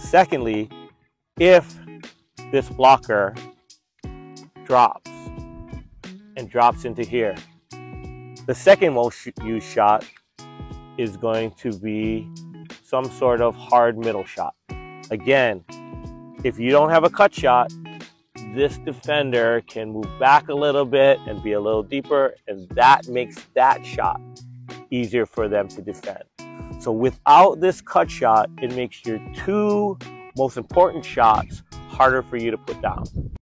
Secondly, if this blocker drops and drops into here, the second most used shot is going to be some sort of hard middle shot. Again, if you don't have a cut shot, this defender can move back a little bit and be a little deeper, and that makes that shot easier for them to defend. So without this cut shot, it makes your two most important shots harder for you to put down.